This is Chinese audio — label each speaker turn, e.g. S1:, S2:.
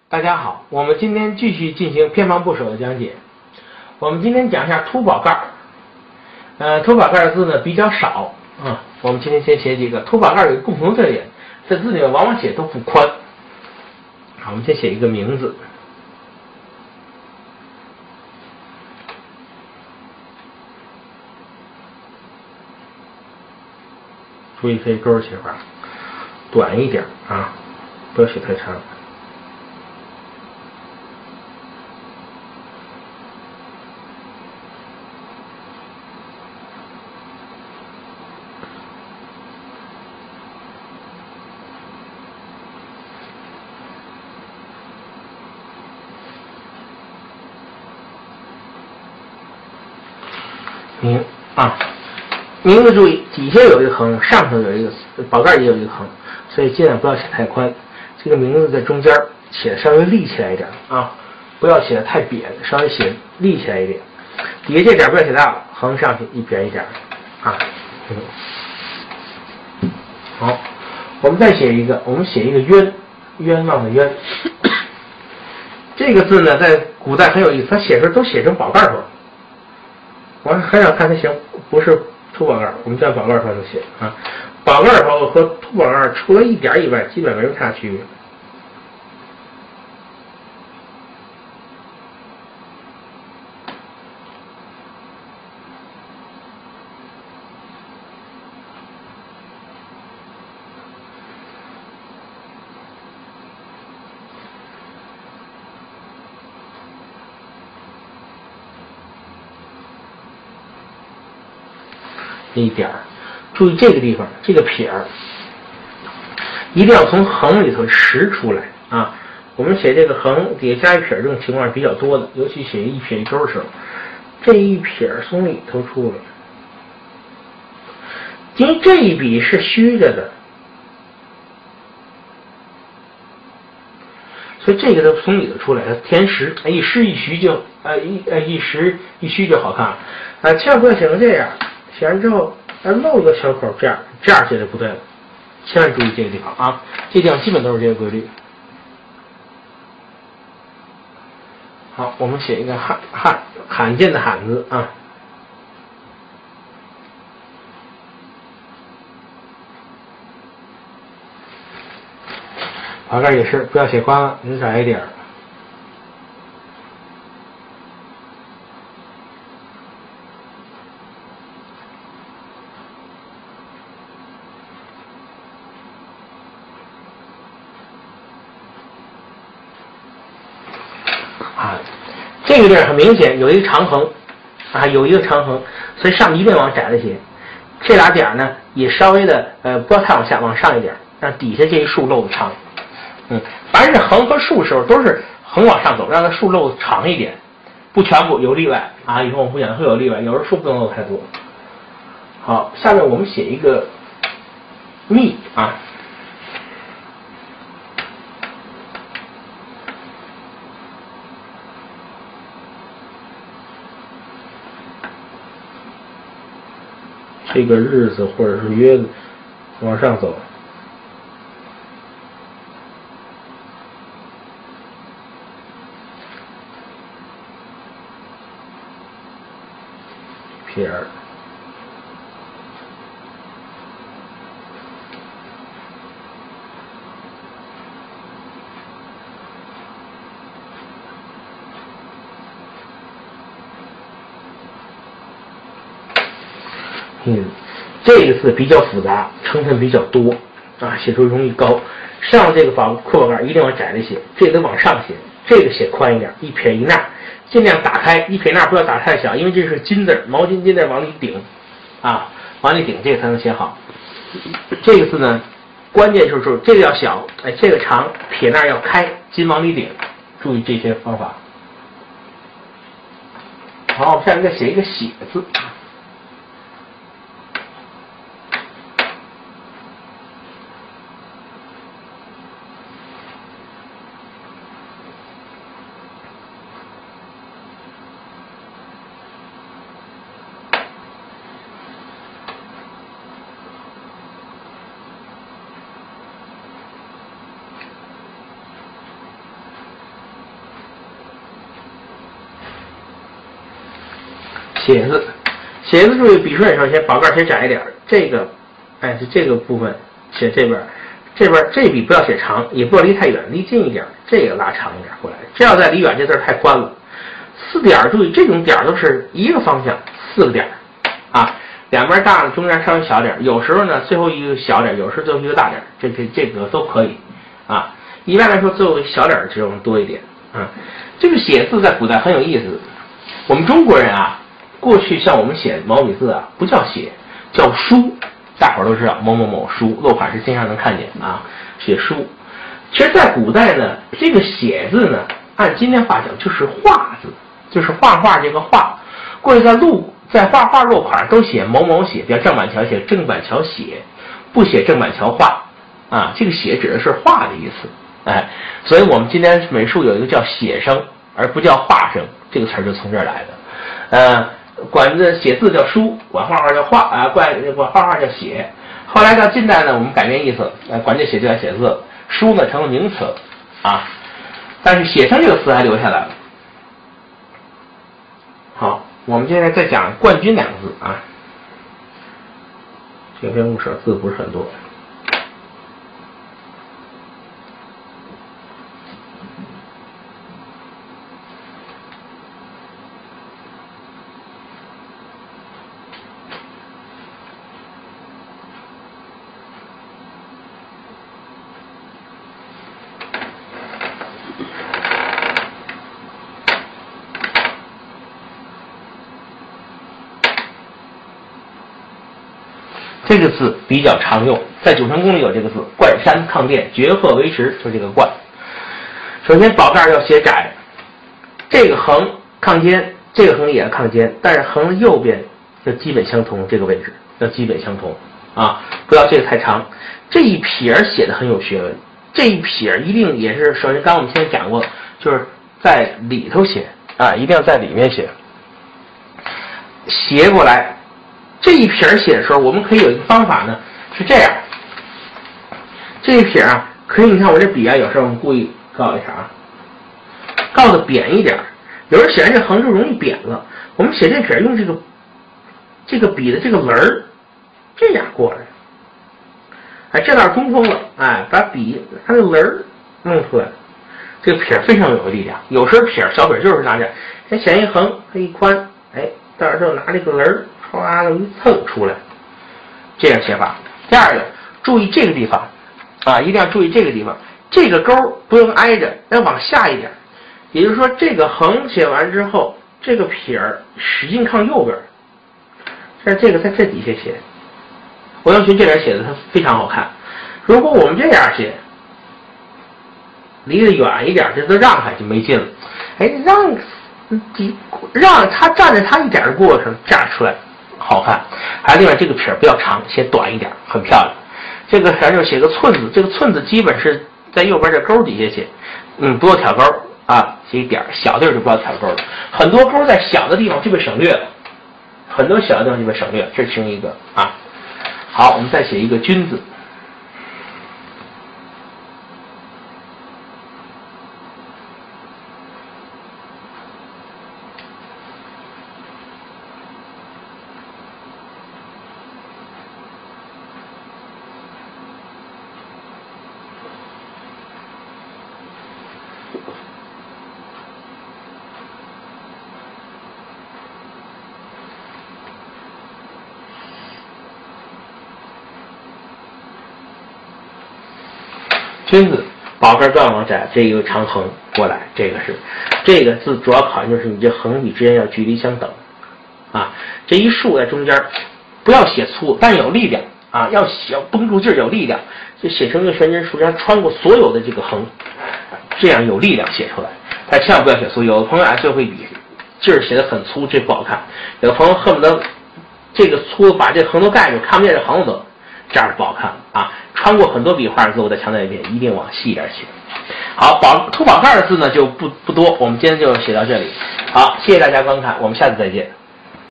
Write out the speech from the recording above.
S1: 大家好，我们今天继续进行偏旁部首的讲解。我们今天讲一下凸宝盖。凸宝盖的字呢比较少啊，我们今天先写几个。凸宝盖有一个共同特点，在字里面往往写都不宽。好，我们先写一个名字。注意这勾写法，短一点啊，不要写太长。名字注意，底下有一个横，上头有一个宝盖也有一个横，所以尽量不要写太宽。这个名字在中间写的稍微立起来一点啊，不要写的太扁，稍微写立起来一点。底下这点不要写大了，横上去一扁一点啊。好，我们再写一个，我们写一个冤，冤枉的冤。这个字呢，在古代很有意思，它写出来都写成宝盖头。我很少看它写不是凸宝盖，我们叫宝盖头就写啊。宝盖头和凸宝盖除了一点以外，基本没什么太大区别。一点，注意这个地方，这个撇儿一定要从横里头拾出来啊。我们写这个横底下加一撇这种情况是比较多的，尤其写一撇一勾的时候，这一撇从里头出来，因为这一笔是虚着的，所以这个都从里头出来，填实，一实一虚就一实一虚就好看了千万不要写成这样。写完之后，漏个小口，这样写就不对了，千万注意这个地方啊！这地方基本都是这个规律。好，我们写一个罕见的罕字啊。宝盖也是，不要写宽了，写窄一点。这个地儿很明显有一个长横啊，有一个长横，所以上面一定往窄了写。这俩点呢也稍微的不要太往下，往上一点，让底下这一竖漏的长。凡是横和竖时候都是横往上走，让它竖漏长一点，不全部有例外啊。以后我们会讲会有例外，有时候竖不能漏太多。好，下面我们写一个密啊。这个日子或者是约子往上走，撇儿，这个字比较复杂，成分比较多啊，写出容易高。上这个库宝盖一定往窄了写，这个得往上写，这个写宽一点，一撇一捺，尽量打开，一撇捺不要打太小，因为这是金字，毛巾金字往里顶啊，往里顶这个才能写好。这个字呢，关键就是这个要小，这个长，撇捺要开，金往里顶，注意这些方法。好，我们下面再写一个写字。 写字，写字注意笔顺，首先宝盖写窄一点，这个，是这个部分写这边，这笔不要写长，也不要离太远，离近一点，这个拉长一点过来。这要再离远，这字太宽了。4点，注意这种点都是一个方向，4个点啊，两边大了，中间稍微小点，有时候呢最后一个小点，有时候最后一个大点，这个都可以啊。一般来说，最后小点这种多一点啊。这个写字在古代很有意思。我们中国人啊，过去像我们写毛笔字啊，不叫写，叫书。大伙儿都知道某某某书，落款是经常能看见啊，写书。其实，在古代呢，这个写字呢，按今天话讲就是画字，就是画画这个画。过去在画画落款都写某某写，比如郑板桥写郑板桥写，不写郑板桥画啊。这个写指的是画的意思。所以我们今天美术有一个叫写生，而不叫画生，这个词儿就从这儿来的。管这写字叫书，管画画叫画啊，管画画叫写。后来到近代呢，我们改变意思，管这写就叫写字，书呢成了名词啊。但是写生这个词还留下来了。好，我们现在再讲冠军2个字啊。这篇物舍字不是很多。这个字比较常用，在九成宫里有这个字，冠山抗殿，绝壑为池，就这个冠。首先宝盖要写窄，这个横抗尖，这个横也抗尖，但是横的右边要基本相同，这个位置要基本相同啊，不要这个太长。这一撇写的很有学问，这一撇一定也是，首先刚我们先讲过，就是在里头写啊，一定要在里面写，斜过来。这一撇写的时候，我们可以有一个方法呢，是这样。这一撇啊，可以你看我这笔啊，有时候我们故意告一下啊，告的扁一点。有人写完这横就容易扁了，我们写这撇用这个笔的这个棱儿，这样过来。这道中锋了，把笔它的棱儿弄出来，这个撇非常有力量。有时候小撇就是拿这，先写一横，它一宽，到时候拿这个棱儿。哗的一蹭出来，这样写法。第二个，注意这个地方啊，一定要注意这个地方，这个勾不用挨着，要往下一点。也就是说，这个横写完之后，这个撇儿使劲靠右边，这个在这底下写。欧阳询这边写的它非常好看。如果我们这样写，离得远一点，这都让开就没劲了。让他站在他一点的过程，这样出来。好看，还有另外这个撇不要长，写短一点，很漂亮。这个撇就写个寸字，这个寸字基本是在右边这勾底下写，不要挑勾啊，写一点，小地儿就不要挑勾了。很多勾在小的地方就被省略了，很多小的地方就被省略了，这是其中一个啊。好，我们再写一个君字。君字宝盖断往窄，这一个长横过来，这个字主要考虑就是你这横笔之间要距离相等啊。这一竖在中间，不要写粗，但有力量啊，要绷住劲儿，有力量，就写成一个悬针竖针，穿过所有的这个横，这样有力量写出来。但千万不要写粗，有的朋友最会笔劲儿写得很粗，这不好看。有的朋友恨不得这个粗把这横都盖住，看不见这横都，这样不好看啊。穿过很多笔画的字，我再强调一遍，一定往细一点写。好，凸宝盖的字呢就不多，我们今天就写到这里。好，谢谢大家观看，我们下次再见。